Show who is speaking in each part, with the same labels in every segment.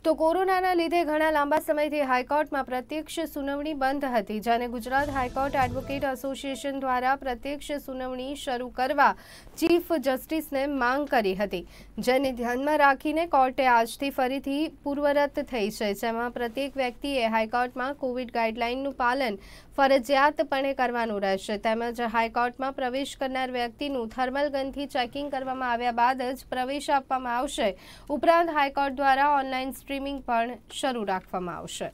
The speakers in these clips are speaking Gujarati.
Speaker 1: તો કોરોનાના લીધે ઘણા લાંબા સમયથી હાઈકોર્ટમાં પ્રત્યક્ષ સુનાવણી બંધ હતી, જેને ગુજરાત હાઈકોર્ટ એડવોકેટ એસોસિએશન દ્વારા પ્રત્યક્ષ સુનાવણી શરૂ કરવા ચીફ જસ્ટિસને માંગ કરી હતી, જેને ધ્યાનમાં રાખીને કોર્ટે આજથી ફરીથી પૂર્વરત થઈ છે, જેમાં પ્રત્યેક વ્યક્તિએ હાઈકોર્ટમાં કોવિડ ગાઈડલાઈનનું પાલન ફરજિયાતપણે કરવાનું રહેશે, તેમજ હાઈકોર્ટમાં પ્રવેશ કરનાર વ્યક્તિનું થર્મલ ગનથી ચેકિંગ કરવામાં આવ્યા બાદ જ પ્રવેશ આપવામાં આવશે। ઉપરાંત હાઈકોર્ટ દ્વારા ઓનલાઈન સ્ટ્રીમિંગ પણ શરૂ રાખવામાં આવશે।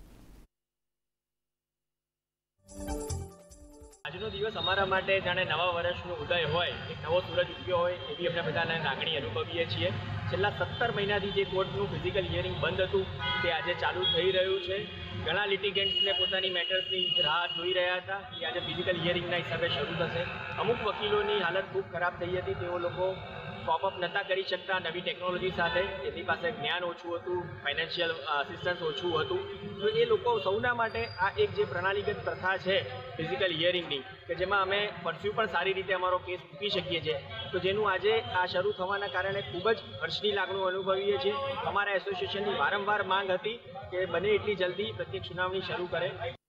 Speaker 2: આજનો દિવસ અમારા માટે જાણે નવા વર્ષનો ઉદય હોય, એક નવો સૂરજ ઉગ્યો હોય એવી આપણે બધાને લાગણી અનુભવીએ છીએ। છેલ્લા 17 મહિનાથી જે કોર્ટનું ફિઝિકલ હિયરિંગ બંધ હતું તે આજે ચાલુ થઈ રહ્યું છે। ઘણા લિટિગેન્ટ્સને પોતાની મેટર્સની રાહ જોઈ રહ્યા હતા કે આજે ફિઝિકલ હિયરિંગના હિસાબે શરૂ થશે। અમુક વકીલોની હાલત ખૂબ ખરાબ થઈ હતી, તેઓ લોકો કોપ નહોતા કરી શકતા નવી ટેકનોલોજી સાથે, એની પાસે જ્ઞાન ઓછું હતું, ફાઇનાન્શિયલ અસિસ્ટન્સ ઓછું હતું, તો એ લોકો સૌના માટે આ એક જે પ્રણાલીગત પ્રથા છે ફિઝિકલ હિયરિંગની, કે જેમાં અમે પરસ્યુ પણ સારી રીતે અમારો કેસ મૂકી શકીએ છીએ, તો જેનું આજે આ શરૂ થવાના કારણે ખૂબ જ હર્ષની લાગણી અનુભવીએ છીએ। અમારા એસોસિએશનની વારંવાર માંગ હતી કે બને એટલી જલ્દી પ્રત્યેક સુનાવણી શરૂ કરે।